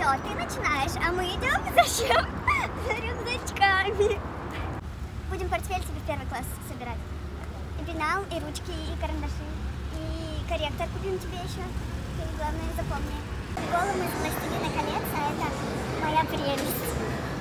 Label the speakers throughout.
Speaker 1: ты начинаешь, а мы идем зачем? За рюкзачками. Будем портфель себе в первый класс собирать. И пенал, и ручки, и карандаши, и корректор купим тебе еще. И главное, запомни. Голым из «Властелина колец», а это моя прелесть.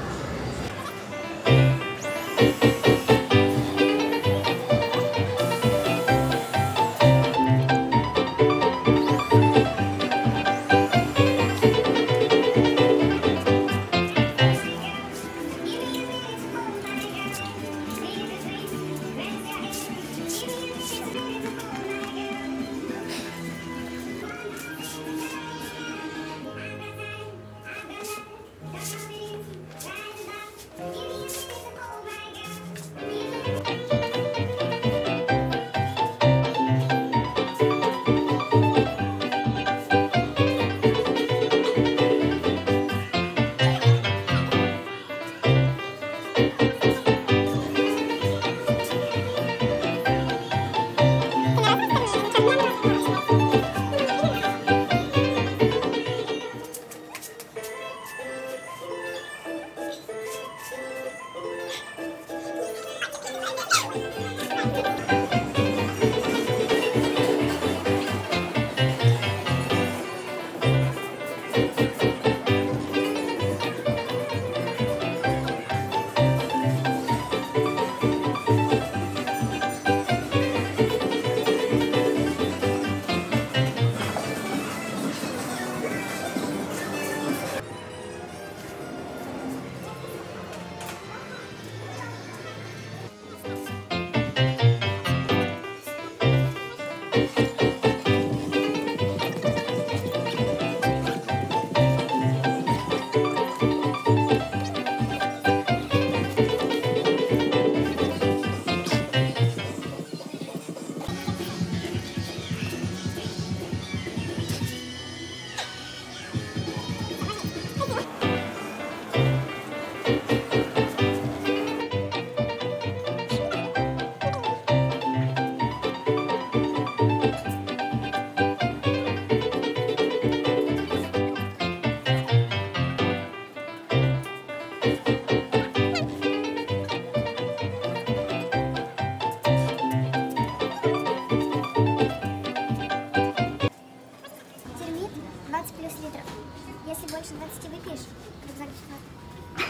Speaker 1: Если больше 20 выпьешь, рюкзак бесплатно.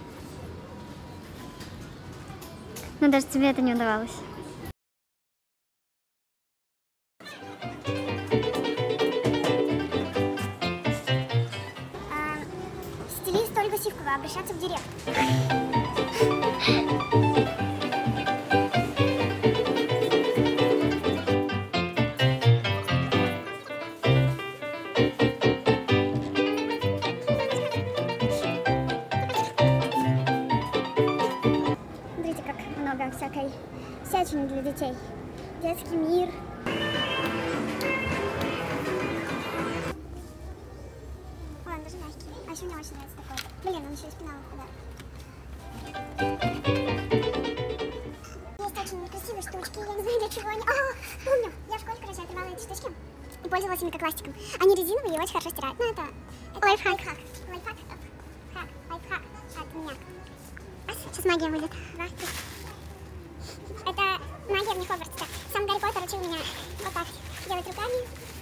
Speaker 1: Но даже тебе это не удавалось. Стилист Ольга Сивкова, обращаться в директ. Всякой всячины для детей. Детский мир. Ой, он даже мягкий. А еще мне очень нравится такой. Блин, он еще из пенала Есть очень красивые штучки. Я не знаю, для чего они. О, помню. Я в школе, короче, отрывала эти штучки и пользовалась ими как ластиком. Они резиновые и очень хорошо стирают. Ну, это лайфхак. Лайфхак. Лайфхак. От меня. Сейчас магия выйдет. Это магия в Хогвартсе. Сам Гарри Поттер учил меня вот так делать руками.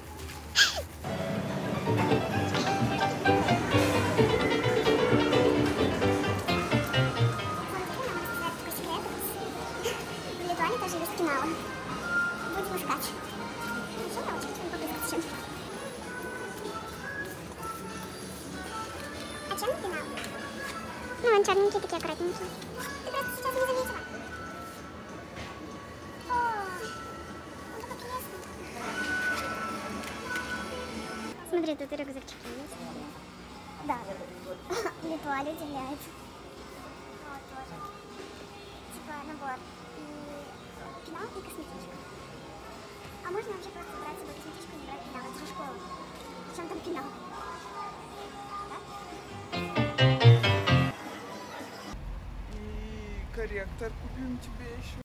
Speaker 1: В Литуане тоже есть пенал. Будем искать. Еще я очень хочу попрыгать чем. А чем пенал? Ну, он черненький, такие аккуратненькие. Ты просто сейчас не заметила. Смотри, тут и рюкзачки есть. Да. Литуаль удивляет. Вот тоже. Типа набор. И пенал, и косметичка. А можно вообще просто брать с собой косметичку и не брать пенал? Это же школа. Причем там пенал? Да?
Speaker 2: И корректор купим тебе еще.